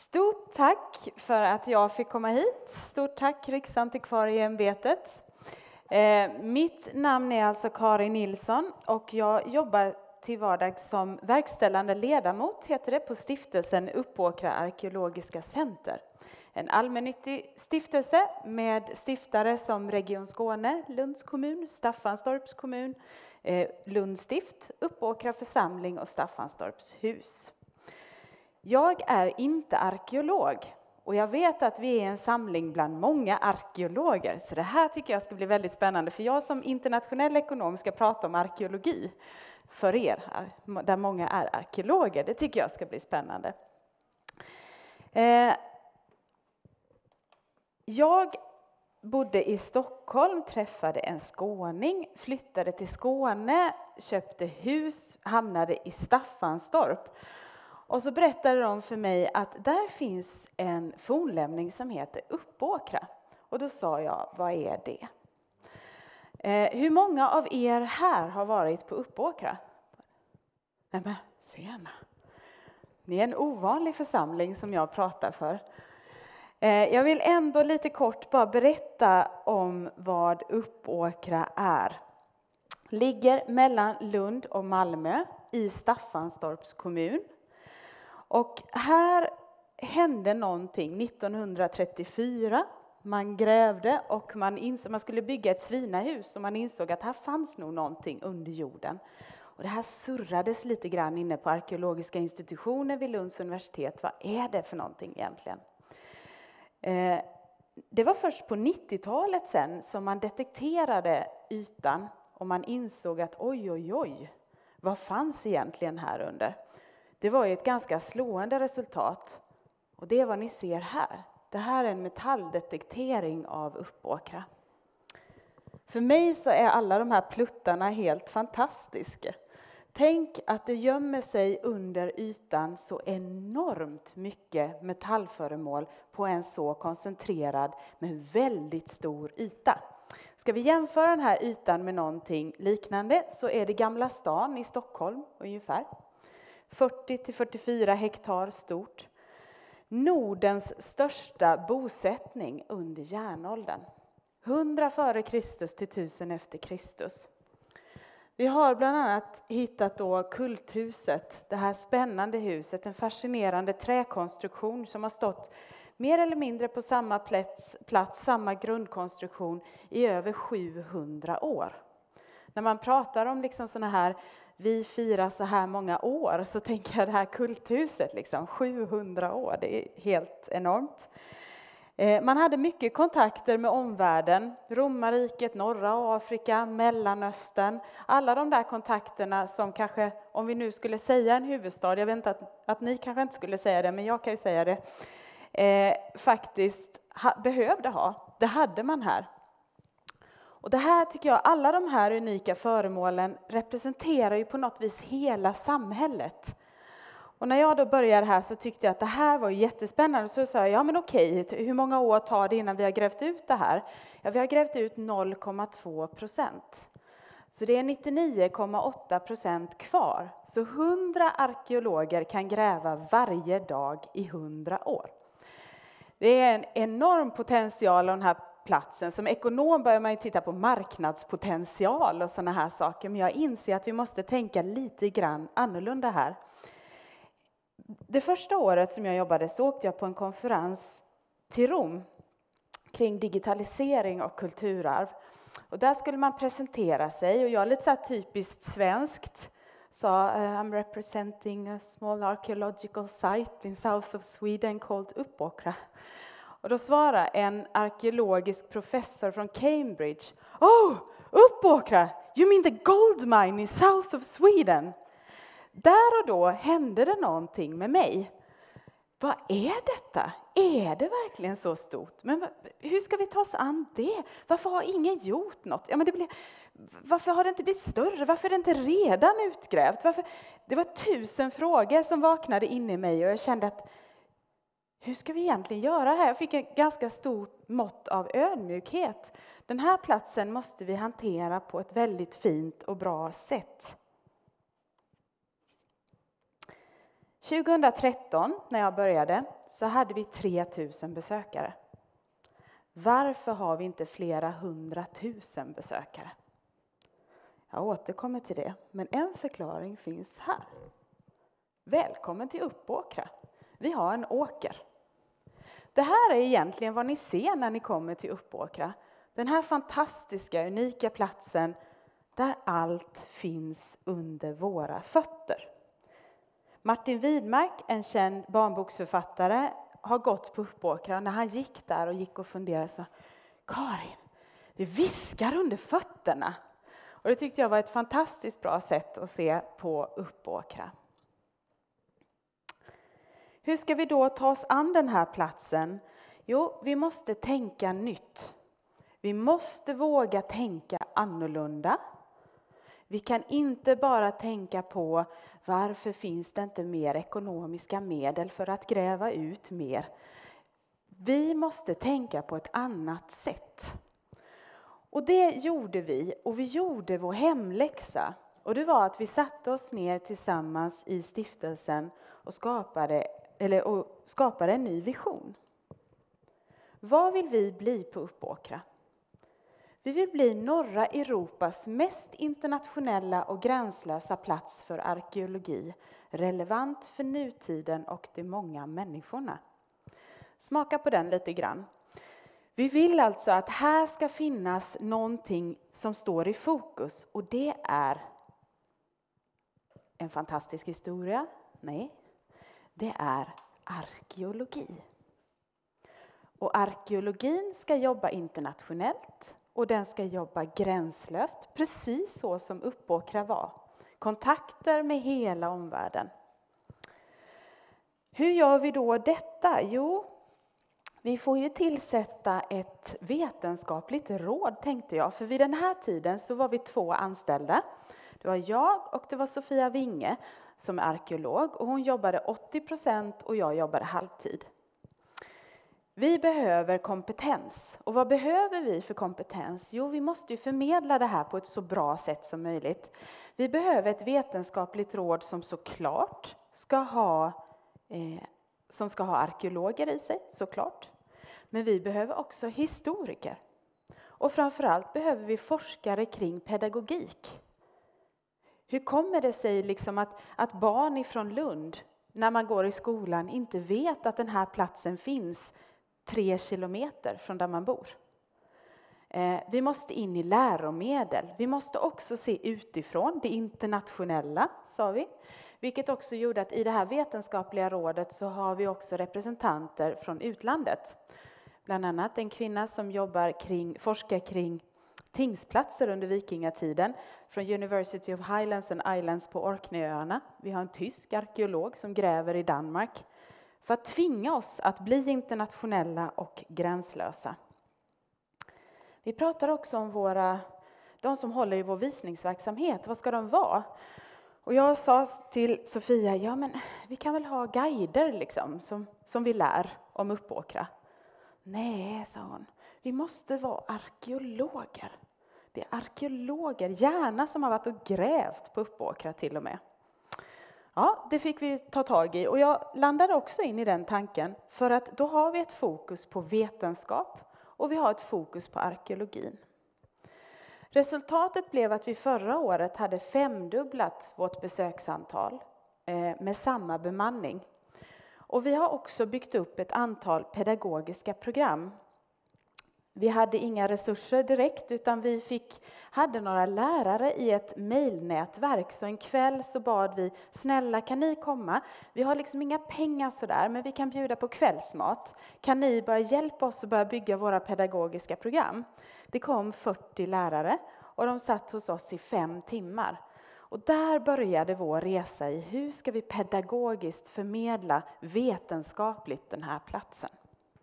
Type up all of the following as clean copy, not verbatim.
Stort tack för att jag fick komma hit. Stort tack Riksantikvarieämbetet. Mitt namn är alltså Karin Nilsson och jag jobbar till vardags som verkställande ledamot, heter det, på stiftelsen Uppåkra arkeologiska center. En allmännyttig stiftelse med stiftare som Region Skåne, Lunds kommun, Staffanstorps kommun, Lunds stift, Uppåkra församling och Staffanstorps hus. Jag är inte arkeolog och jag vet att vi är en samling bland många arkeologer. Så det här tycker jag ska bli väldigt spännande, för jag som internationell ekonom ska prata om arkeologi för er här, där många är arkeologer. Det tycker jag ska bli spännande. Jag bodde i Stockholm, träffade en skåning, flyttade till Skåne, köpte hus, hamnade i Staffanstorp. Och så berättade de för mig att där finns en fornlämning som heter Uppåkra. Och då sa jag, vad är det? Hur många av er här har varit på Uppåkra? Nej men, tjena. Ni är en ovanlig församling som jag pratar för. Jag vill ändå lite kort bara berätta om vad Uppåkra är. Ligger mellan Lund och Malmö i Staffanstorps kommun. Och här hände någonting 1934. Man grävde och man skulle bygga ett svinahus och man insåg att här fanns nog någonting under jorden. Och det här surrades lite grann inne på arkeologiska institutioner vid Lunds universitet. Vad är det för någonting egentligen? Det var först på 90-talet sen som man detekterade ytan och man insåg att oj, vad fanns egentligen här under? Det var ju ett ganska slående resultat. Och det är vad ni ser här. Det här är en metalldetektering av Uppåkra. För mig så är alla de här pluttarna helt fantastiska. Tänk att det gömmer sig under ytan så enormt mycket metallföremål på en så koncentrerad men väldigt stor yta. Ska vi jämföra den här ytan med någonting liknande så är det Gamla stan i Stockholm ungefär. 40-44 hektar stort. Nordens största bosättning under järnåldern. 100 före Kristus till 1000 efter Kristus. Vi har bland annat hittat då kulthuset, det här spännande huset, en fascinerande träkonstruktion som har stått mer eller mindre på samma plats, samma grundkonstruktion i över 700 år. När man pratar om liksom såna här, vi firar så här många år, så tänker jag det här kulthuset, liksom 700 år, det är helt enormt. Man hade mycket kontakter med omvärlden, Romarriket, norra Afrika, Mellanöstern. Alla de där kontakterna som kanske, om vi nu skulle säga en huvudstad, jag vet inte att ni kanske inte skulle säga det, men jag kan ju säga det, faktiskt behövde ha. Det hade man här. Och det här tycker jag, alla de här unika föremålen representerar ju på något vis hela samhället. Och när jag då började här så tyckte jag att det här var jättespännande. Så sa jag, ja men okej, hur många år tar det innan vi har grävt ut det här? Ja, vi har grävt ut 0,2%. Så det är 99,8% kvar. Så 100 arkeologer kan gräva varje dag i 100 år. Det är en enorm potential av den här platsen. Som ekonom börjar man ju titta på marknadspotential och sådana här saker. Men jag inser att vi måste tänka lite grann annorlunda här. Det första året som jag jobbade så åkte jag på en konferens till Rom kring digitalisering och kulturarv. Och där skulle man presentera sig och jag lite så här typiskt svenskt sa I'm representing a small archaeological site in south of Sweden called Uppåkra. Och då svarade en arkeologisk professor från Cambridge, oh, Uppåkra, you mean the gold mine in south of Sweden? Där och då hände det någonting med mig. Vad är detta? Är det verkligen så stort? Men hur ska vi ta oss an det? Varför har ingen gjort något? Ja, men varför har det inte blivit större? Varför är det inte redan utgrävt? Det var 1000 frågor som vaknade in i mig och jag kände att hur ska vi egentligen göra det här? Jag fick en ganska stort mått av ödmjukhet. Den här platsen måste vi hantera på ett väldigt fint och bra sätt. 2013 när jag började så hade vi 3000 besökare. Varför har vi inte flera 100 000 besökare? Jag återkommer till det, men en förklaring finns här. Välkommen till Uppåkra. Vi har en åker. Det här är egentligen vad ni ser när ni kommer till Uppåkra. Den här fantastiska, unika platsen där allt finns under våra fötter. Martin Widmark, en känd barnboksförfattare, har gått på Uppåkra. När han gick där och gick och funderade så, Karin, det viskar under fötterna. Och det tyckte jag var ett fantastiskt bra sätt att se på Uppåkra. Hur ska vi då ta oss an den här platsen? Jo, vi måste tänka nytt. Vi måste våga tänka annorlunda. Vi kan inte bara tänka på varför finns det inte mer ekonomiska medel för att gräva ut mer. Vi måste tänka på ett annat sätt. Och det gjorde vi, och vi gjorde vår hemläxa. Och det var att vi satte oss ner tillsammans i stiftelsen och skapade en ny vision. Vad vill vi bli på Uppåkra? Vi vill bli norra Europas mest internationella och gränslösa plats för arkeologi, relevant för nutiden och de många människorna. Smaka på den lite grann. Vi vill alltså att här ska finnas någonting som står i fokus, och det är en fantastisk historia. Nej, det är arkeologi. Och arkeologin ska jobba internationellt och den ska jobba gränslöst, precis så som Uppåkra var. Kontakter med hela omvärlden. Hur gör vi då detta? Jo, vi får ju tillsätta ett vetenskapligt råd, tänkte jag. För vid den här tiden så var vi 2 anställda. Det var jag och det var Sofia Winge som är arkeolog. Och hon jobbade 80% och jag jobbade halvtid. Vi behöver kompetens. Och vad behöver vi för kompetens? Jo, vi måste ju förmedla det här på ett så bra sätt som möjligt. Vi behöver ett vetenskapligt råd som såklart ska ha arkeologer i sig, såklart. Men vi behöver också historiker. Och framförallt behöver vi forskare kring pedagogik. Hur kommer det sig liksom att barn ifrån Lund, när man går i skolan, inte vet att den här platsen finns 3 kilometer från där man bor? Vi måste in i läromedel. Vi måste också se utifrån det internationella, sa vi. Vilket också gjorde att i det här vetenskapliga rådet så har vi också representanter från utlandet. Bland annat en kvinna som forskar kring tingsplatser under vikingatiden från University of Highlands and Islands på Orkneyöarna. Vi har en tysk arkeolog som gräver i Danmark för att tvinga oss att bli internationella och gränslösa. Vi pratar också om de som håller i vår visningsverksamhet. Vad ska de vara? Och jag sa till Sofia, ja men vi kan väl ha guider liksom, som vi lär om Uppåkra. Nej, sa hon, vi måste vara arkeologer. Det är arkeologer, gärna som har varit och grävt på Uppåkra till och med. Ja, det fick vi ta tag i, och jag landade också in i den tanken. För att då har vi ett fokus på vetenskap och vi har ett fokus på arkeologin. Resultatet blev att vi förra året hade 5-dubblat vårt besöksantal med samma bemanning. Och vi har också byggt upp ett antal pedagogiska program. Vi hade inga resurser direkt, utan vi hade några lärare i ett mejlnätverk. Så en kväll så bad vi, snälla kan ni komma? Vi har liksom inga pengar sådär, men vi kan bjuda på kvällsmat. Kan ni börja hjälpa oss att börja bygga våra pedagogiska program? Det kom 40 lärare och de satt hos oss i 5 timmar. Och där började vår resa i hur ska vi pedagogiskt förmedla vetenskapligt den här platsen.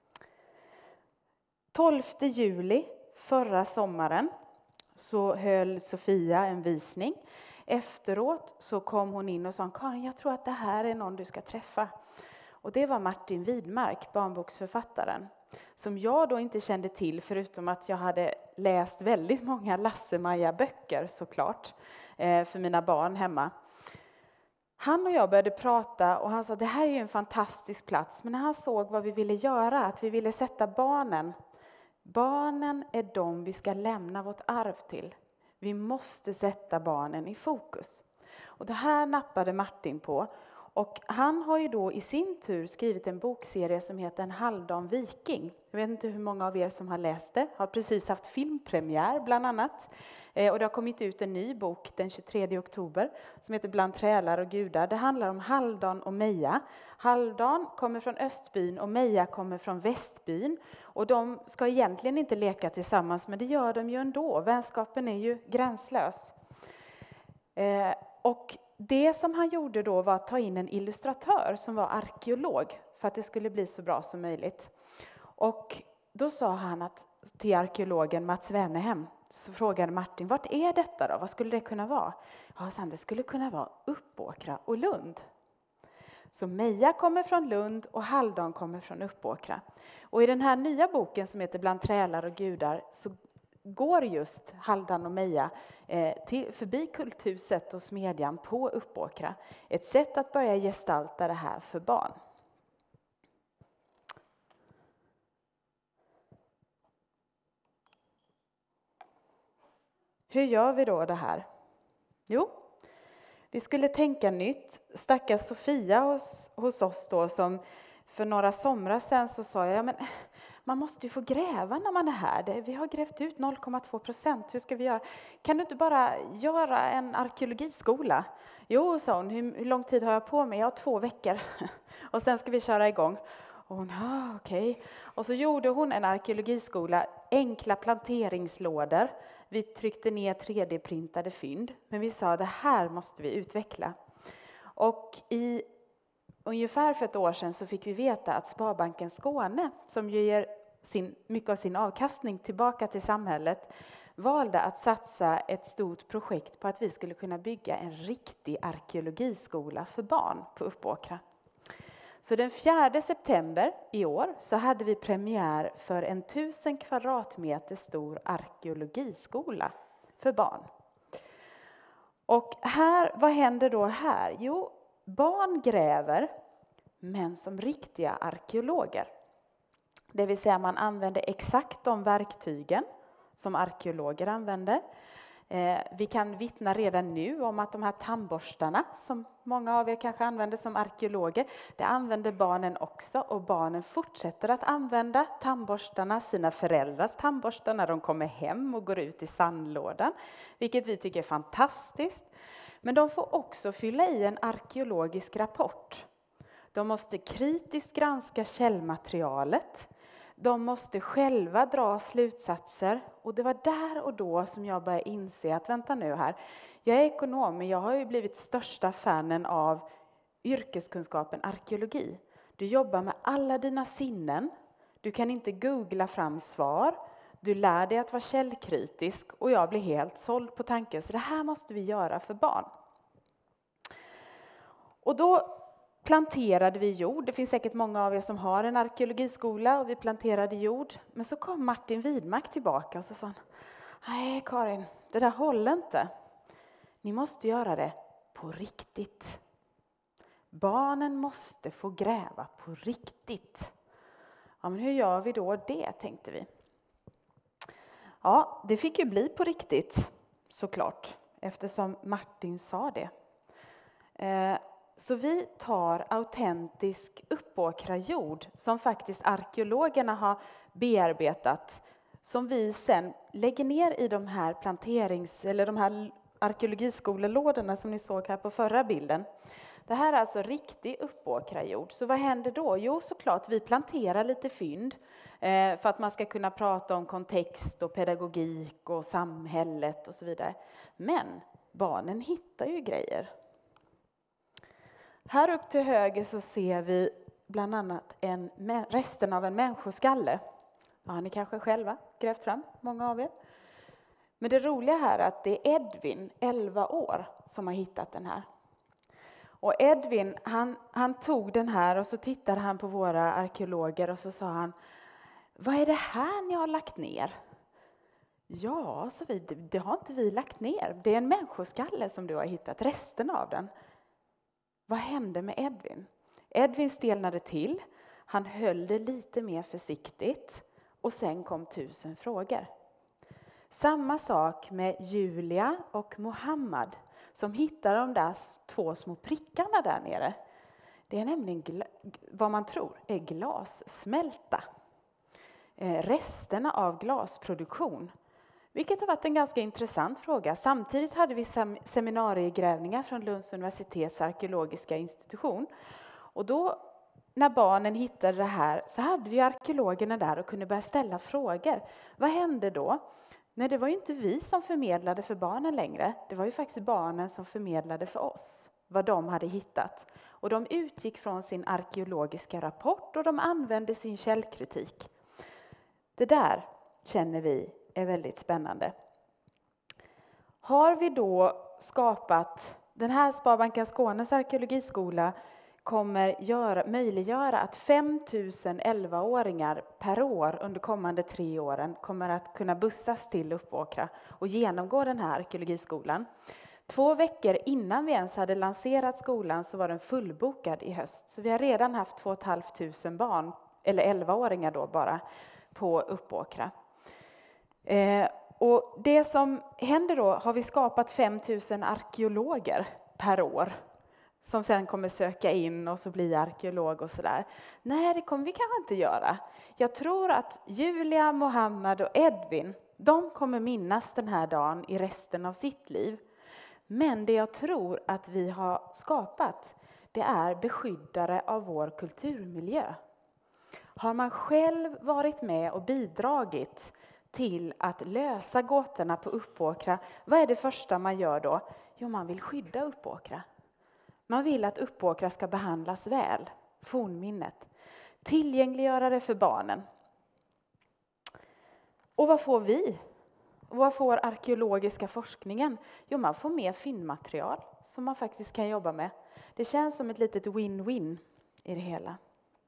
12 juli förra sommaren så höll Sofia en visning. Efteråt så kom hon in och sa, Karin, jag tror att det här är någon du ska träffa. Och det var Martin Widmark, barnboksförfattaren. Som jag då inte kände till, förutom att jag hade läst väldigt många Lasse-Maja-böcker såklart. För mina barn hemma. Han och jag började prata och han sa det här är ju en fantastisk plats. Men när han såg vad vi ville göra, att vi ville sätta barnen. Barnen är de vi ska lämna vårt arv till. Vi måste sätta barnen i fokus. Och det här nappade Martin på. Och han har ju då i sin tur skrivit en bokserie som heter En halvdan viking. Jag vet inte hur många av er som har läst det. Har precis haft filmpremiär bland annat. Och det har kommit ut en ny bok den 23 oktober som heter Bland trälar och gudar. Det handlar om Halvdan och Meja. Halvdan kommer från Östbyn och Meja kommer från Västbyn. Och de ska egentligen inte leka tillsammans, men det gör de ju ändå. Vänskapen är ju gränslös. Och det som han gjorde då var att ta in en illustratör som var arkeolog för att det skulle bli så bra som möjligt. Och då sa han till arkeologen Mats Wennerhem, så frågade Martin, vart är detta då? Vad skulle det kunna vara? Ja, det skulle kunna vara Uppåkra och Lund. Så Meja kommer från Lund och Halvdan kommer från Uppåkra. Och i den här nya boken som heter Bland trälar och gudar så går just Halvdan och Meja förbi kulthuset och smedjan på Uppåkra. Ett sätt att börja gestalta det här för barn. Hur gör vi då det här? Jo, vi skulle tänka nytt. Stackars Sofia hos oss då, som för några somrar sedan så sa jag, men man måste ju få gräva när man är här. Vi har grävt ut 0,2%. Hur ska vi göra? Kan du inte bara göra en arkeologiskola? Jo, sa hon. Hur lång tid har jag på mig? Jag har 2 veckor. Och sen ska vi köra igång. Och hon, okej. Och så gjorde hon en arkeologiskola. Enkla planteringslådor. Vi tryckte ner 3D-printade fynd. Men vi sa, det här måste vi utveckla. Och ungefär för ett år sedan så fick vi veta att Sparbanken Skåne, som ju ger mycket av sin avkastning tillbaka till samhället, valde att satsa ett stort projekt på att vi skulle kunna bygga en riktig arkeologiskola för barn på Uppåkra. Så den 4 september i år så hade vi premiär för en 1000 kvadratmeter stor arkeologiskola för barn. Och vad händer då här? Jo, barn gräver, men som riktiga arkeologer. Det vill säga man använder exakt de verktygen som arkeologer använder. Vi kan vittna redan nu om att de här tandborstarna som många av er kanske använder som arkeologer, det använder barnen också, och barnen fortsätter att använda tandborstarna, sina föräldrars tandborstar, när de kommer hem och går ut i sandlådan, vilket vi tycker är fantastiskt. Men de får också fylla i en arkeologisk rapport. De måste kritiskt granska källmaterialet. De måste själva dra slutsatser. Och det var där och då som jag började inse att vänta nu här. Jag är ekonom, men jag har ju blivit största fanen av yrkeskunskapen arkeologi. Du jobbar med alla dina sinnen. Du kan inte googla fram svar. Du lär dig att vara källkritisk, och jag blir helt såld på tanken. Så det här måste vi göra för barn. Och då planterade vi jord. Det finns säkert många av er som har en arkeologiskola, och vi planterade jord. Men så kom Martin Widmark tillbaka och så sa han, nej Karin, det där håller inte. Ni måste göra det på riktigt. Barnen måste få gräva på riktigt. Ja, men hur gör vi då det, tänkte vi. Ja, det fick ju bli på riktigt, såklart, eftersom Martin sa det. Så vi tar autentisk Uppåkra-jord som faktiskt arkeologerna har bearbetat, som vi sen lägger ner i de här de här arkeologiskolelådorna som ni såg här på förra bilden. Det här är alltså riktig Uppåkra-jord. Så vad händer då? Jo, såklart, vi planterar lite fynd för att man ska kunna prata om kontext och pedagogik och samhället och så vidare. Men barnen hittar ju grejer. Här upp till höger så ser vi bland annat resten av en människoskalle. Ja, ni kanske själva grävt fram, många av er. Men det roliga här är att det är Edvin, 11 år, som har hittat den här. Och Edvin, han tog den här och så tittade han på våra arkeologer och så sa han, vad är det här ni har lagt ner? Ja, så det har inte vi lagt ner. Det är en människoskalle som du har hittat, resten av den. vad hände med Edvin? Edvin stelnade till, han höll det lite mer försiktigt och sen kom 1000 frågor. Samma sak med Julia och Mohammad som hittar de där 2 små prickarna där nere. Det är nämligen vad man tror är glassmälta. Resterna av glasproduktion. Vilket har varit en ganska intressant fråga. Samtidigt hade vi seminariegrävningar från Lunds universitets arkeologiska institution. Och då när barnen hittade det här så hade vi arkeologerna där och kunde börja ställa frågor. Vad hände då? Nej, det var ju inte vi som förmedlade för barnen längre. Det var ju faktiskt barnen som förmedlade för oss vad de hade hittat. Och de utgick från sin arkeologiska rapport och de använde sin källkritik. Det där känner vi är väldigt spännande. Har vi då skapat, den här Sparbanken Skånes arkeologiskola kommer möjliggöra att 5000 11-åringar per år under kommande 3 åren kommer att kunna bussas till Uppåkra och genomgå den här arkeologiskolan. 2 veckor innan vi ens hade lanserat skolan så var den fullbokad i höst. Så vi har redan haft 2 500 barn, eller 11-åringar då bara, på Uppåkra. Och det som händer då har vi skapat 5000 arkeologer per år som sen kommer söka in och så bli arkeolog och sådär. Nej, det kommer vi kanske inte göra. Jag tror att Julia, Mohammad och Edvin, de kommer minnas den här dagen i resten av sitt liv. Men det jag tror att vi har skapat, det är beskyddare av vår kulturmiljö. Har man själv varit med och bidragit till att lösa gåtorna på Uppåkra, vad är det första man gör då? Jo, man vill skydda Uppåkra. Man vill att Uppåkra ska behandlas väl, fornminnet. Tillgängliggöra det för barnen. Och vad får vi? Vad får arkeologiska forskningen? Jo, man får mer fyndmaterial som man faktiskt kan jobba med. Det känns som ett litet win-win i det hela.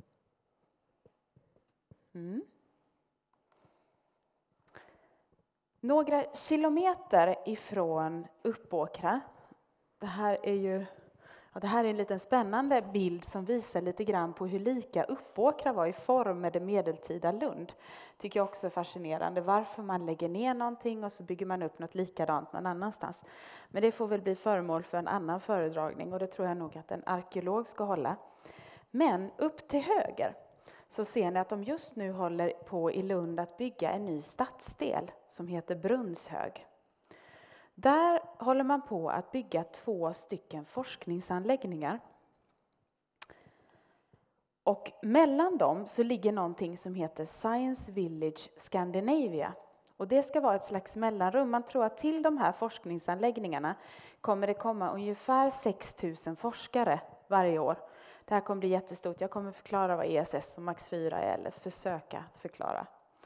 Några kilometer ifrån Uppåkra. Det här är en liten spännande bild som visar lite grann på hur lika Uppåkra var i form med det medeltida Lund. Tycker jag också är fascinerande. Varför man lägger ner någonting och så bygger man upp något likadant någon annanstans. Men det får väl bli föremål för en annan föredragning och det tror jag nog att en arkeolog ska hålla. Men upp till höger så ser ni att de just nu håller på i Lund att bygga en ny stadsdel som heter Brunnshög. Där håller man på att bygga 2 stycken forskningsanläggningar. Och mellan dem så ligger någonting som heter Science Village Scandinavia. Och det ska vara ett slags mellanrum. Man tror att till de här forskningsanläggningarna kommer det komma ungefär 6000 forskare varje år. Det här kommer bli jättestort. Jag kommer förklara vad ESS och Max 4 är, eller försöka förklara.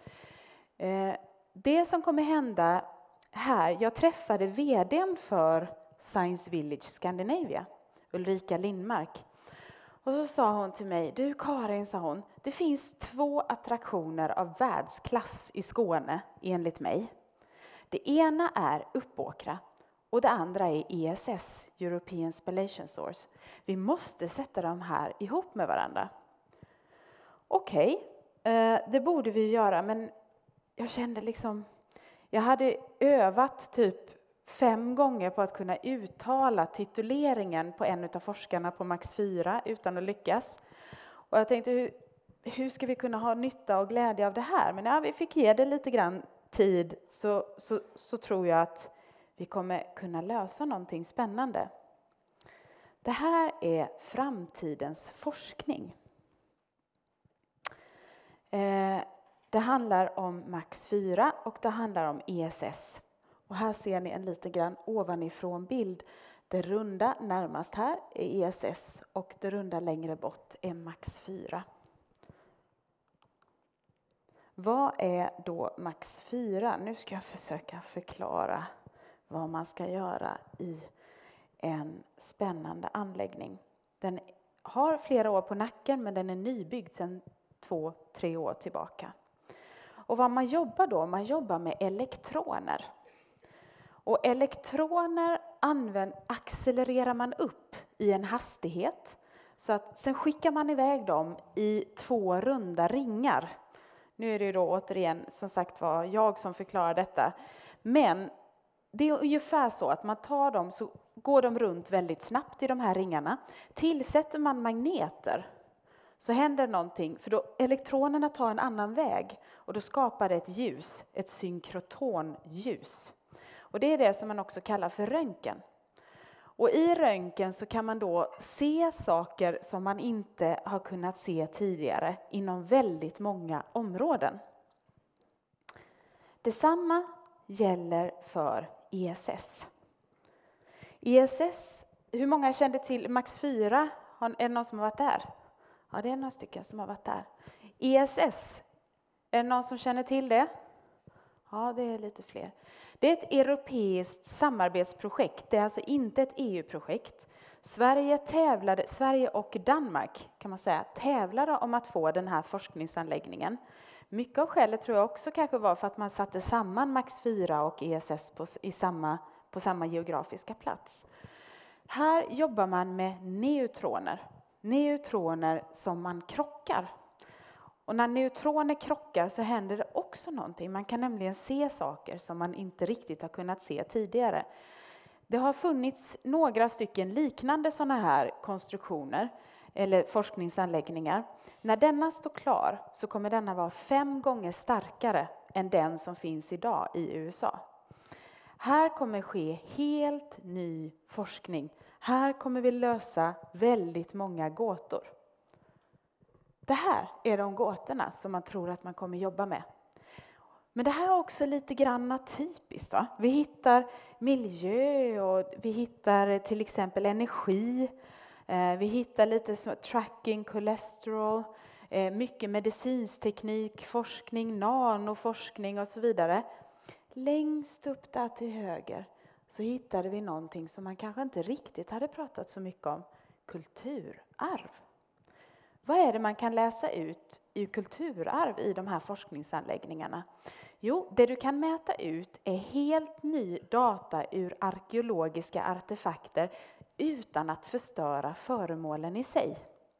Det som kommer hända här, jag träffade vdn för Science Village Scandinavia, Ulrika Lindmark. Och så sa hon till mig, du Karin, sa hon, det finns 2 attraktioner av världsklass i Skåne enligt mig. Det ena är Uppåkra och det andra är ESS, European Spallation Source. Vi måste sätta dem här ihop med varandra. Okej, det borde vi göra, men jag kände liksom, jag hade övat typ 5 gånger på att kunna uttala tituleringen på en av forskarna på Max 4 utan att lyckas. Och jag tänkte, hur ska vi kunna ha nytta och glädje av det här? Men när vi fick ge det lite grann tid så tror jag att vi kommer kunna lösa någonting spännande. Det här är framtidens forskning. Det handlar om Max 4 och det handlar om ESS. Och här ser ni en lite grann ovanifrån bild. Det runda närmast här är ESS och det runda längre bort är Max 4. Vad är då Max 4? Nu ska jag försöka förklara vad man ska göra i en spännande anläggning. Den har flera år på nacken, men den är nybyggd sedan 2-3 år tillbaka. Och vad man jobbar då? Man jobbar med elektroner. Och elektroner accelererar man upp i en hastighet. Så att sen skickar man iväg dem i 2 runda ringar. Nu är det ju då återigen som sagt var jag som förklarar detta. Men det är ungefär så att man tar dem så går de runt väldigt snabbt i de här ringarna. Tillsätter man magneter så händer någonting, för då elektronerna tar en annan väg och då skapar det ett ljus, ett synkrotronljus. Och det är det som man också kallar för röntgen. Och i röntgen så kan man då se saker som man inte har kunnat se tidigare inom väldigt många områden. Detsamma gäller för ESS. ESS, hur många kände till Max 4? Är det någon som har varit där? Ja, det är några stycken som har varit där. ESS, är det någon som känner till det? Ja, det är lite fler. Det är ett europeiskt samarbetsprojekt, det är alltså inte ett EU-projekt. Sverige och Danmark kan man säga tävlade om att få den här forskningsanläggningen. Mycket av skälet tror jag också kanske var för att man satte samman Max 4 och ESS på samma geografiska plats. Här jobbar man med neutroner. Neutroner som man krockar. Och när neutroner krockar så händer det också någonting. Man kan nämligen se saker som man inte riktigt har kunnat se tidigare. Det har funnits några stycken liknande sådana här konstruktioner eller forskningsanläggningar. När denna står klar så kommer denna vara 5 gånger starkare än den som finns idag i USA. Här kommer ske helt ny forskning. Här kommer vi lösa väldigt många gåtor. Det här är de gåtorna som man tror att man kommer jobba med. Men det här är också lite grann typiskt. Va? Vi hittar miljö och vi hittar till exempel energi. Vi hittar lite som tracking, kolesterol, mycket medicinsk teknik, forskning, nanoforskning och så vidare. Längst upp där till höger så hittade vi någonting som man kanske inte riktigt hade pratat så mycket om. Kulturarv. Vad är det man kan läsa ut ur kulturarv i de här forskningsanläggningarna? Jo, det du kan mäta ut är helt ny data ur arkeologiska artefakter utan att förstöra föremålen i sig.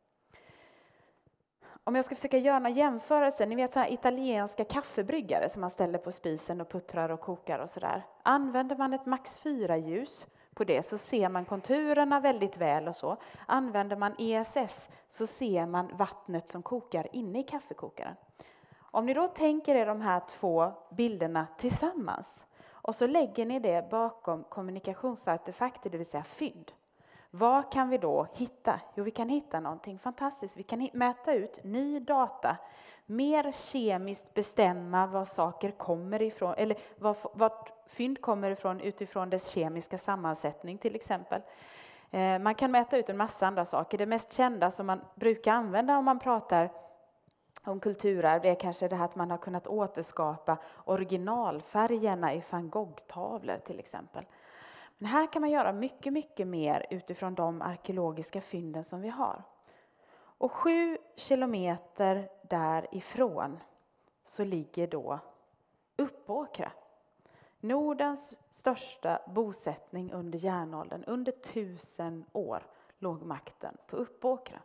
Om jag ska försöka göra en jämförelse, ni vet så här italienska kaffebryggare som man ställer på spisen och puttrar och kokar och sådär. Använder man ett Max 4-ljus på det så ser man konturerna väldigt väl och så. Använder man ESS så ser man vattnet som kokar inne i kaffekokaren. Om ni då tänker er de här 2 bilderna tillsammans och så lägger ni det bakom kommunikationsartefakter, det vill säga fynd. Vad kan vi då hitta? Jo, vi kan hitta någonting fantastiskt. Vi kan mäta ut ny data, mer kemiskt bestämma var saker kommer ifrån, eller vart fynd kommer ifrån utifrån dess kemiska sammansättning till exempel. Man kan mäta ut en massa andra saker. Det mest kända som man brukar använda om man pratar om kulturarv är kanske det här att man har kunnat återskapa originalfärgerna i van Gogh-tavlor till exempel. Men här kan man göra mycket, mycket mer utifrån de arkeologiska fynden som vi har. Och 7 kilometer därifrån så ligger då Uppåkra. Nordens största bosättning under järnåldern. Under 1000 år låg makten på Uppåkra.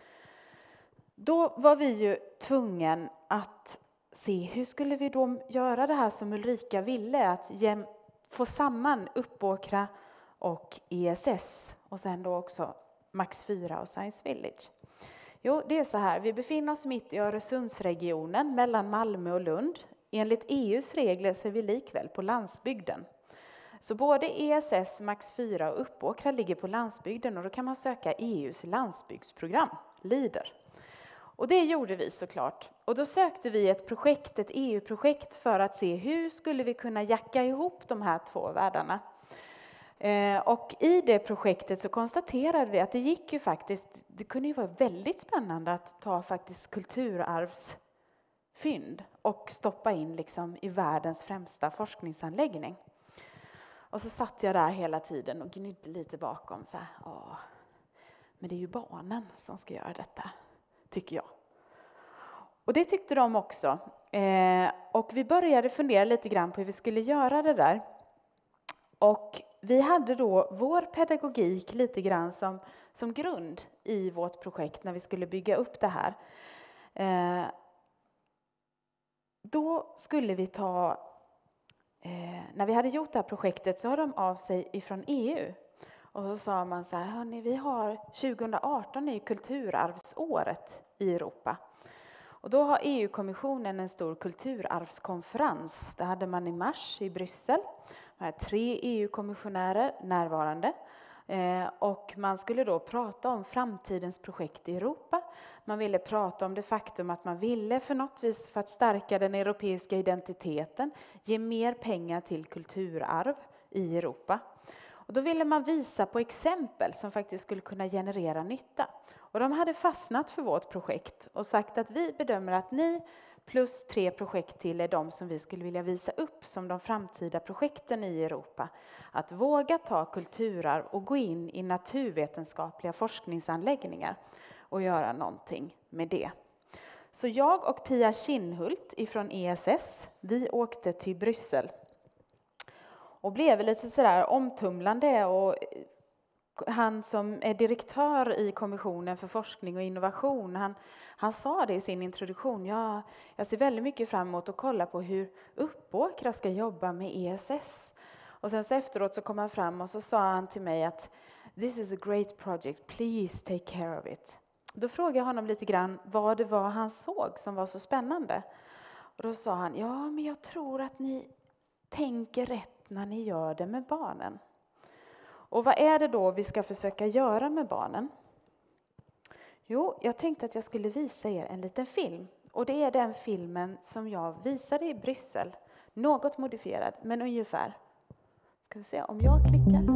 Då var vi ju tvungen att se hur skulle vi då göra det här som Ulrika ville. Att få samman Uppåkra och ESS och sen då också Max 4 och Science Village. Jo, det är så här. Vi befinner oss mitt i Öresundsregionen mellan Malmö och Lund. Enligt EUs regler så är vi likväl på landsbygden. Så både ESS, Max 4 och Uppåkra ligger på landsbygden och då kan man söka EUs landsbygdsprogram, LEADER. Och det gjorde vi såklart. Och då sökte vi ett EU-projekt för att se hur skulle vi kunna jacka ihop de här 2 världarna. Och i det projektet så konstaterade vi att det gick ju faktiskt, det kunde ju vara väldigt spännande att ta faktiskt kulturarvsfynd och stoppa in liksom i världens främsta forskningsanläggning. Och så satt jag där hela tiden och gnydde lite bakom så här, men det är ju barnen som ska göra detta, tycker jag. Och det tyckte de också. Och vi började fundera lite grann på hur vi skulle göra det där. Och vi hade då vår pedagogik lite grann som grund i vårt projekt när vi skulle bygga upp det här. Då skulle vi när vi hade gjort det här projektet så hörde de av sig ifrån EU. Och så sa man så här, hörni, 2018 är ju kulturarvsåret i Europa. Och då har EU-kommissionen en stor kulturarvskonferens. Det hade man i mars i Bryssel. Det var 3 EU-kommissionärer närvarande. Och man skulle då prata om framtidens projekt i Europa. Man ville prata om det faktum att man ville för något vis för att stärka den europeiska identiteten ge mer pengar till kulturarv i Europa. Och då ville man visa på exempel som faktiskt skulle kunna generera nytta. Och de hade fastnat för vårt projekt och sagt att vi bedömer att ni plus 3 projekt till är de som vi skulle vilja visa upp som de framtida projekten i Europa. Att våga ta kulturarv och gå in i naturvetenskapliga forskningsanläggningar och göra någonting med det. Så jag och Pia Kinnhult ifrån ESS, vi åkte till Bryssel och blev lite sådär omtumlande, och han som är direktör i kommissionen för forskning och innovation, han sa det i sin introduktion. Jag ser väldigt mycket fram emot att kolla på hur Uppåkra ska jobba med ESS. Och sen så efteråt så kom han fram och så sa han till mig att this is a great project, please take care of it. Då frågade jag honom lite grann vad det var han såg som var så spännande. Och då sa han, ja men jag tror att ni tänker rätt när ni gör det med barnen. Och vad är det då vi ska försöka göra med barnen? Jo, jag tänkte att jag skulle visa er en liten film. Och det är den filmen som jag visade i Bryssel. Något modifierad, men ungefär. Ska vi se om jag klickar.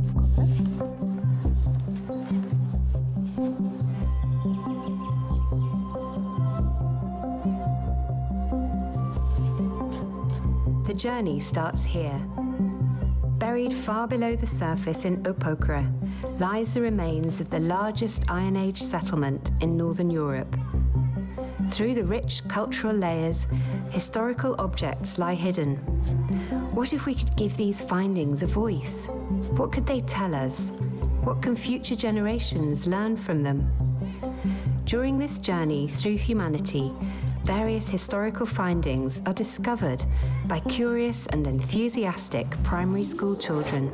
The journey starts here. Buried far below the surface in Uppåkra lies the remains of the largest Iron Age settlement in Northern Europe. Through the rich cultural layers, historical objects lie hidden. What if we could give these findings a voice? What could they tell us? What can future generations learn from them? During this journey through humanity, various historical findings are discovered by curious and enthusiastic primary school children.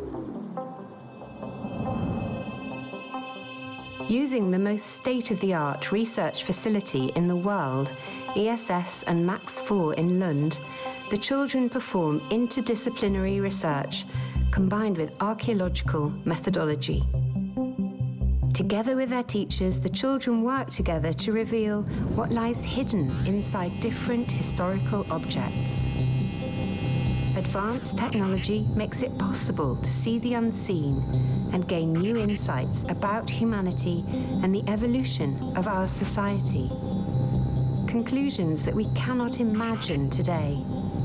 Using the most state-of-the-art research facility in the world, ESS and Max IV in Lund, the children perform interdisciplinary research combined with archaeological methodology. Together with their teachers, the children work together to reveal what lies hidden inside different historical objects. Advanced technology makes it possible to see the unseen and gain new insights about humanity and the evolution of our society. Conclusions that we cannot imagine today.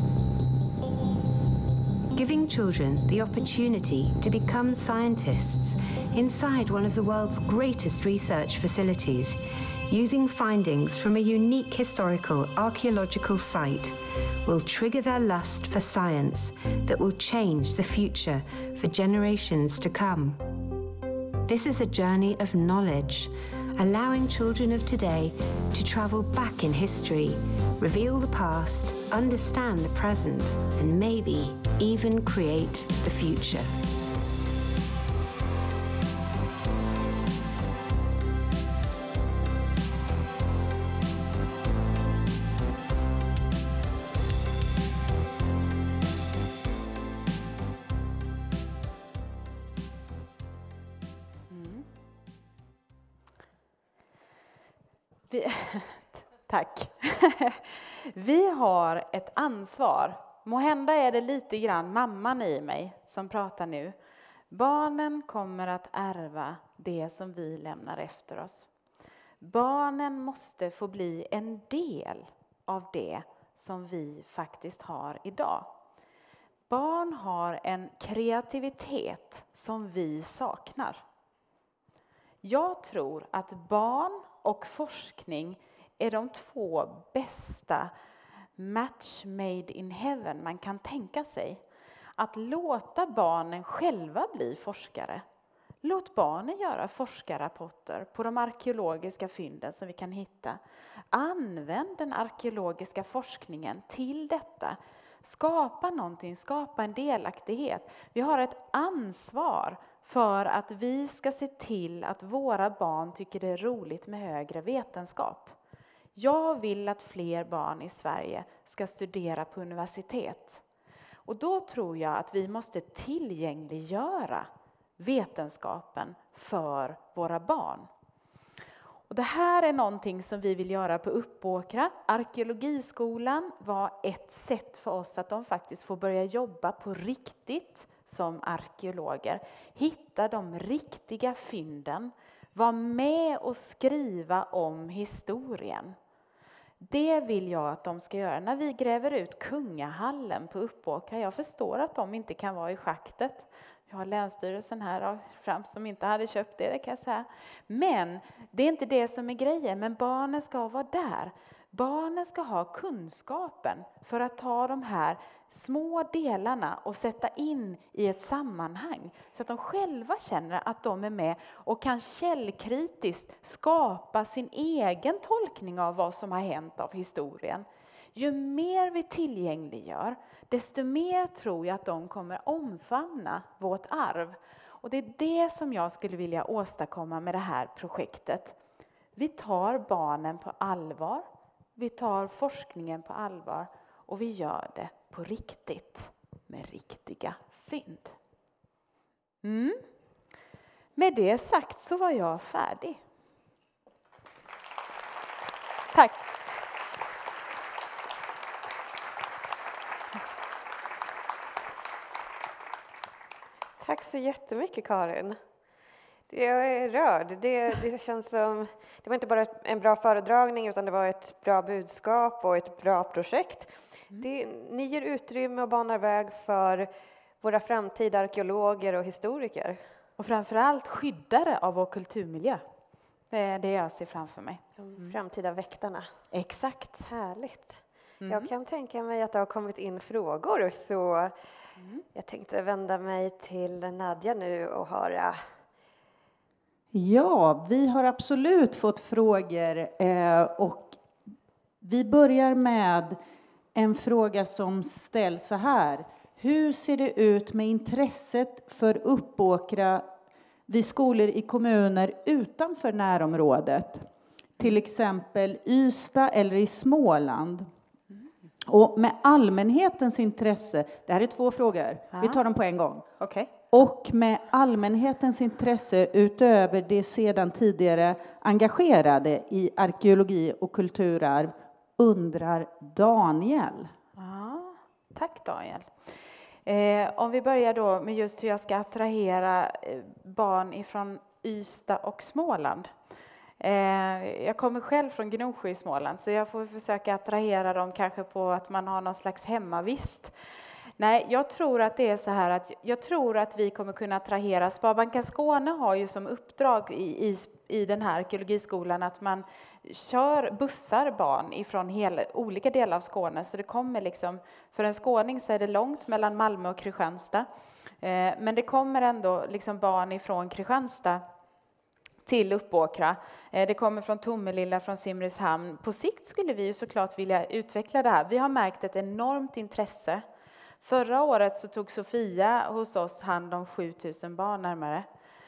Giving children the opportunity to become scientists inside one of the world's greatest research facilities, using findings from a unique historical archaeological site, will trigger their lust for science that will change the future for generations to come. This is a journey of knowledge, allowing children of today to travel back in history, reveal the past, understand the present, and maybe even create the future. Tack. Vi har ett ansvar. Måhända är det lite grann mamman i mig som pratar nu. Barnen kommer att ärva det som vi lämnar efter oss. Barnen måste få bli en del av det som vi faktiskt har idag. Barn har en kreativitet som vi saknar. Jag tror att barn och forskning är de 2 bästa match made in heaven man kan tänka sig. att låta barnen själva bli forskare. Låt barnen göra forskarrapporter på de arkeologiska fynden som vi kan hitta. Använd den arkeologiska forskningen till detta. Skapa någonting, skapa en delaktighet. Vi har ett ansvar för att vi ska se till att våra barn tycker det är roligt med högre vetenskap. Jag vill att fler barn i Sverige ska studera på universitet. Och då tror jag att vi måste tillgängliggöra vetenskapen för våra barn. Och det här är någonting som vi vill göra på Uppåkra. Arkeologiskolan var ett sätt för oss att de faktiskt får börja jobba på riktigt som arkeologer. Hitta de riktiga fynden. Var med och skriva om historien. Det vill jag att de ska göra. När vi gräver ut Kungahallen på Uppåkra. Jag förstår att de inte kan vara i schaktet. Jag har Länsstyrelsen här fram som inte hade köpt det kan jag säga. Men det är inte det som är grejen. Men barnen ska vara där. Barnen ska ha kunskapen för att ta de här små delarna och sätta in i ett sammanhang. Så att de själva känner att de är med och kan källkritiskt skapa sin egen tolkning av vad som har hänt av historien. Ju mer vi tillgängliggör, desto mer tror jag att de kommer omfamna vårt arv. Och det är det som jag skulle vilja åstadkomma med det här projektet. Vi tar barnen på allvar, vi tar forskningen på allvar och vi gör det på riktigt med riktiga fynd. Med det sagt så var jag färdig. Tack. Tack så jättemycket, Karin. Jag är rörd. Det känns som, det var inte bara en bra föredragning utan det var ett bra budskap och ett bra projekt. Ni ger utrymme och banar väg för våra framtida arkeologer och historiker. Och framförallt skyddare av vår kulturmiljö. Det är det jag ser framför mig. De framtida väktarna. Exakt. Härligt. Jag kan tänka mig att det har kommit in frågor så jag tänkte vända mig till Nadja nu och höra. Ja, vi har absolut fått frågor och vi börjar med en fråga som ställs så här. Hur ser det ut med intresset för Uppåkra vid skolor i kommuner utanför närområdet? Till exempel Ystad eller i Småland. Och med allmänhetens intresse, det här är 2 frågor, vi tar dem på en gång. Okay. Och med allmänhetens intresse utöver det sedan tidigare engagerade i arkeologi och kulturarv undrar Daniel. Ja, tack Daniel. Om vi börjar då med just hur jag ska attrahera barn ifrån Ystad och Småland. Jag kommer själv från Gnosjö i Småland så jag får försöka attrahera dem kanske på att man har någon slags hemmavist. Nej, jag tror att det är så här att jag tror att vi kommer kunna attrahera. Sparbanken Skåne har ju som uppdrag i den här arkeologiskolan att man kör bussar barn ifrån olika delar av Skåne. Så det kommer liksom, för en skåning så är det långt mellan Malmö och Kristianstad. Men det kommer ändå liksom barn ifrån Kristianstad till Uppåkra. Det kommer från Tomelilla, från Simrishamn. På sikt skulle vi ju såklart vilja utveckla det här. Vi har märkt ett enormt intresse. Förra året så tog Sofia hos oss hand om 7000 barn närmare.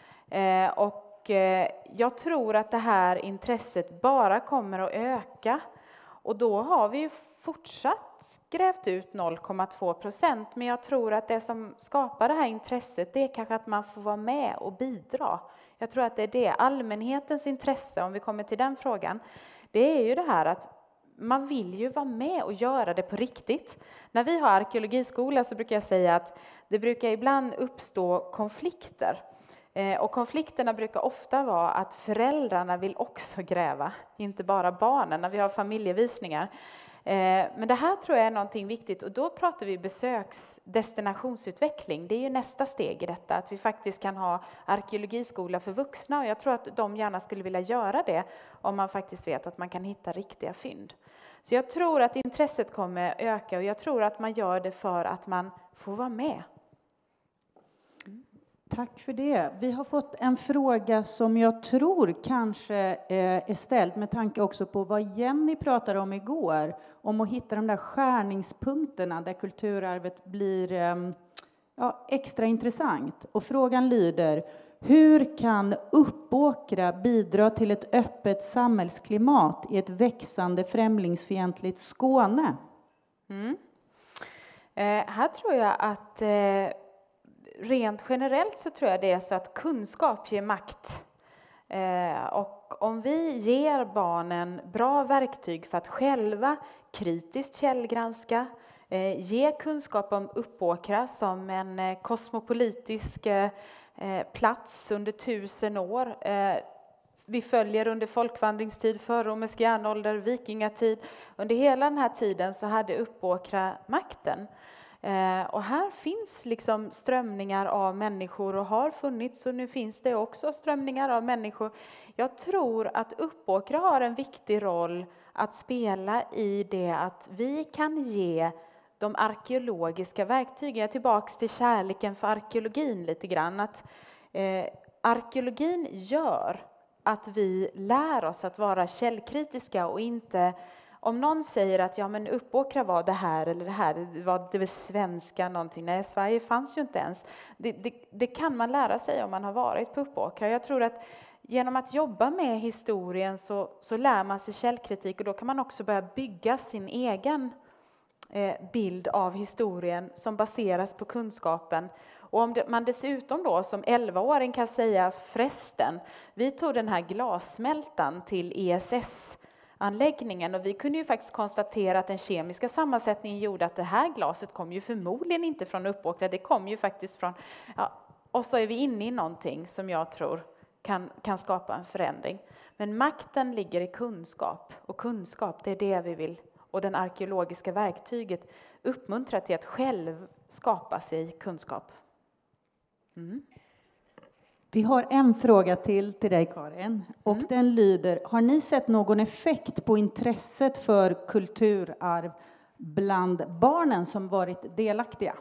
Och jag tror att det här intresset bara kommer att öka. Och då har vi ju fortsatt grävt ut 0,2%. Men jag tror att det som skapar det här intresset det är kanske att man får vara med och bidra. Jag tror att det är det. Allmänhetens intresse, om vi kommer till den frågan, det är ju det här att man vill ju vara med och göra det på riktigt. När vi har arkeologiskola så brukar jag säga att det brukar ibland uppstå konflikter. Och konflikterna brukar ofta vara att föräldrarna vill också gräva, inte bara barnen när vi har familjevisningar. Men det här tror jag är någonting viktigt och då pratar vi destinationsutveckling. Det är ju nästa steg i detta, att vi faktiskt kan ha arkeologiskola för vuxna och jag tror att de gärna skulle vilja göra det om man faktiskt vet att man kan hitta riktiga fynd. Så jag tror att intresset kommer öka och jag tror att man gör det för att man får vara med Tack för det. Vi har fått en fråga som jag tror kanske är ställd med tanke också på vad Jenny pratade om igår. Om att hitta de där skärningspunkterna där kulturarvet blir extra intressant. Och frågan lyder: hur kan Uppåkra bidra till ett öppet samhällsklimat i ett växande främlingsfientligt Skåne? Här tror jag att rent generellt så tror jag det är så att kunskap ger makt. Och om vi ger barnen bra verktyg för att själva kritiskt källgranska, ge kunskap om Uppåkra som en kosmopolitisk plats under 1000 år. Vi följer under folkvandringstid, förromersk järnålder, vikingatid. Under hela den här tiden så hade Uppåkra makten. Och här finns liksom strömningar av människor och har funnits, och nu finns det också strömningar av människor. Jag tror att Uppåkra har en viktig roll att spela i det att vi kan ge de arkeologiska verktygen. Jag är tillbaka till kärleken för arkeologin lite grann. Att arkeologin gör att vi lär oss att vara källkritiska och inte, om någon säger att ja men Uppåkra var det här eller det här, det var svenska någonting. Nej, Sverige fanns ju inte ens. Det kan man lära sig om man har varit på Uppåkra. Jag tror att genom att jobba med historien så lär man sig källkritik, och då kan man också börja bygga sin egen bild av historien som baseras på kunskapen. Och om man dessutom då som 11-åring kan säga förresten, vi tog den här glassmältan till ESS-anläggningen och vi kunde ju faktiskt konstatera att den kemiska sammansättningen gjorde att det här glaset kom ju förmodligen inte från Uppåkra, det kom ju faktiskt från, och så är vi inne i någonting som jag tror kan skapa en förändring. Men makten ligger i kunskap, och kunskap det är det vi vill. Och den arkeologiska verktyget uppmuntrar till att själv skapa sig kunskap. Vi har en fråga till dig, Karin. Och den lyder: har ni sett någon effekt på intresset för kulturarv bland barnen som varit delaktiga?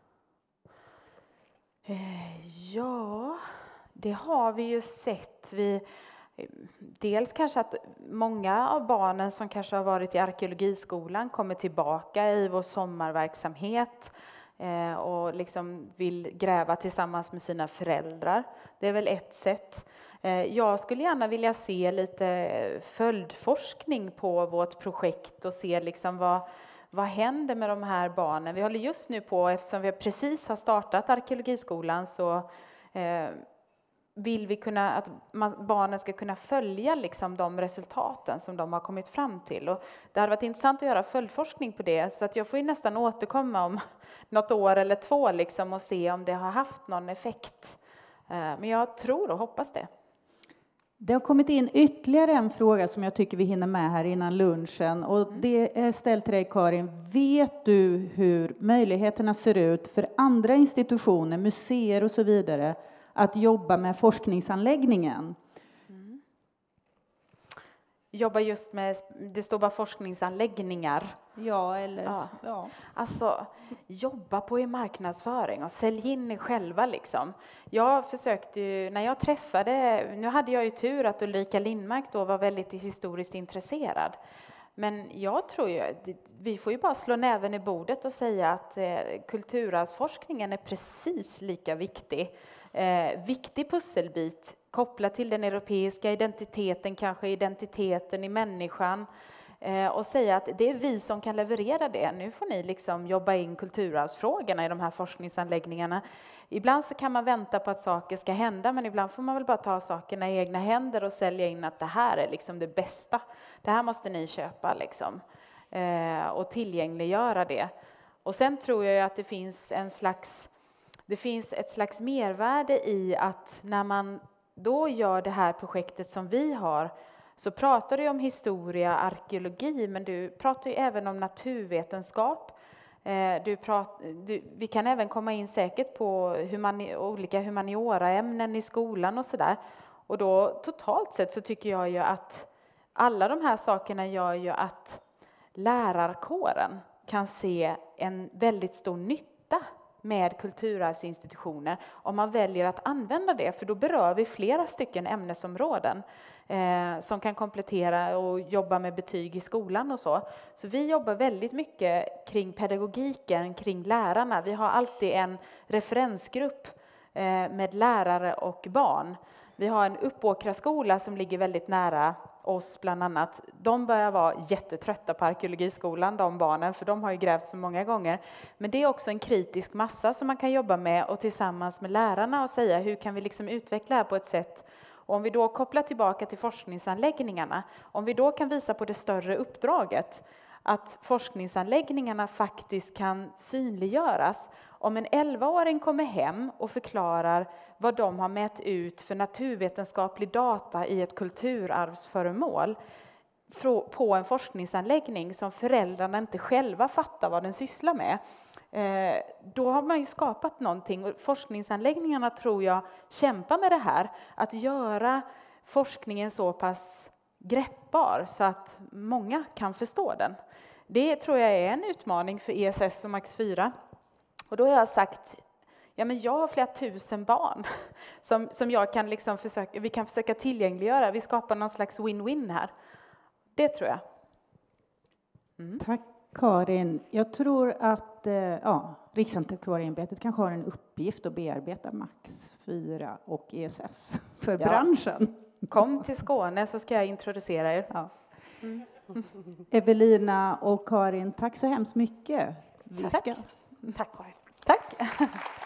Ja, det har vi ju sett. Dels kanske att många av barnen som kanske har varit i arkeologiskolan kommer tillbaka i vår sommarverksamhet och liksom vill gräva tillsammans med sina föräldrar. Det är väl ett sätt. Jag skulle gärna vilja se lite följdforskning på vårt projekt och se liksom vad händer med de här barnen. Vi håller just nu på, eftersom vi precis har startat arkeologiskolan, så vill vi att barnen ska kunna följa liksom de resultaten som de har kommit fram till. Och det hade varit intressant att göra följdforskning på det, så att jag får ju nästan återkomma om något år eller 2 liksom, och se om det har haft någon effekt. Men jag tror och hoppas det. Det har kommit in ytterligare en fråga som jag tycker vi hinner med här innan lunchen. Och det är ställt till dig, Karin. Vet du hur möjligheterna ser ut för andra institutioner, museer och så vidare, att jobba med forskningsanläggningen? Jobba just med, det står bara forskningsanläggningar. Ja, eller ja. Alltså, jobba på i marknadsföring och sälj in er själva liksom. Jag försökte ju, när jag träffade, nu hade jag ju tur att Ulrika Lindmark då var väldigt historiskt intresserad. Men jag tror ju, vi får ju bara slå näven i bordet och säga att kulturarvsforskningen är precis lika viktig. Viktig pusselbit kopplat till den europeiska identiteten, kanske identiteten i människan, och säga att det är vi som kan leverera det. Nu får ni liksom jobba in kulturarvsfrågorna i de här forskningsanläggningarna. Ibland så kan man vänta på att saker ska hända, men ibland får man väl bara ta sakerna i egna händer och sälja in att det här är liksom det bästa. Det här måste ni köpa liksom, och tillgängliggöra det. Och sen tror jag att det finns ett slags mervärde i att när man då gör det här projektet som vi har, så pratar du om historia, arkeologi, men du pratar ju även om naturvetenskap. Vi kan även komma in säkert på olika humanioraämnen i skolan och sådär. Och då totalt sett så tycker jag ju att alla de här sakerna gör ju att lärarkåren kan se en väldigt stor nytta med kulturarvsinstitutioner om man väljer att använda det, för då berör vi flera stycken ämnesområden som kan komplettera och jobba med betyg i skolan och så. Så vi jobbar väldigt mycket kring pedagogiken, kring lärarna. Vi har alltid en referensgrupp med lärare och barn. Vi har en Uppåkra skola som ligger väldigt nära oss bland annat. De börjar vara jättetrötta på arkeologiskolan, de barnen, för de har ju grävt så många gånger. Men det är också en kritisk massa som man kan jobba med och tillsammans med lärarna och säga hur kan vi liksom utveckla det här på ett sätt. Och om vi då kopplar tillbaka till forskningsanläggningarna, om vi då kan visa på det större uppdraget, att forskningsanläggningarna faktiskt kan synliggöras. Om en 11-åring kommer hem och förklarar vad de har mätt ut för naturvetenskaplig data i ett kulturarvsföremål på en forskningsanläggning som föräldrarna inte själva fattar vad den sysslar med, då har man ju skapat någonting. Och forskningsanläggningarna tror jag kämpar med det här, att göra forskningen så pass greppbar så att många kan förstå den. Det tror jag är en utmaning för ESS och Max 4. Och då har jag sagt, ja men jag har flera tusen barn som jag kan liksom vi kan försöka tillgängliggöra. Vi skapar någon slags win-win här. Det tror jag. Tack Karin. Jag tror att Riksantikvarieämbetet kanske har en uppgift att bearbeta Max 4 och ESS för branschen. Kom till Skåne så ska jag introducera er. Ja. Evelina och Karin, tack så hemskt mycket. Tack Karin. Tack.